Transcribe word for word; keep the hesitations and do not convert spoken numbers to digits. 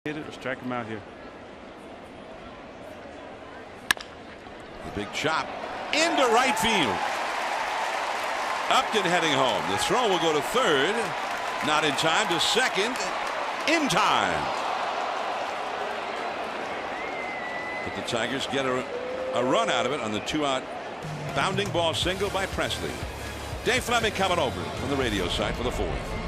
Hit it or strike him out here. The big chop into right field. Upton heading home. The throw will go to third. Not in time. To second. In time. But the Tigers get a, a run out of it on the two-out bounding ball single by Presley. Dave Fleming coming over from the radio side for the fourth.